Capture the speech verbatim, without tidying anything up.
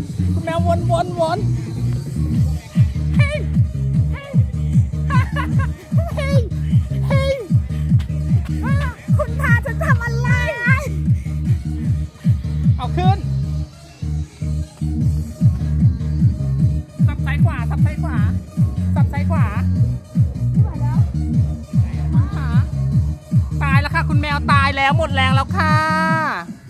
คุณแมววนวนวนเฮ้ยเฮ้ยเฮ้ยเฮ้ยคุณพาฉันทำอะไรเอาขึ้นสับซ้ายขวาสับซ้ายขวาสับซ้ายขวาไม่ไหวแล้วตายแล้วค่ะคุณแมวตายแล้วหมดแรงแล้วค่ะ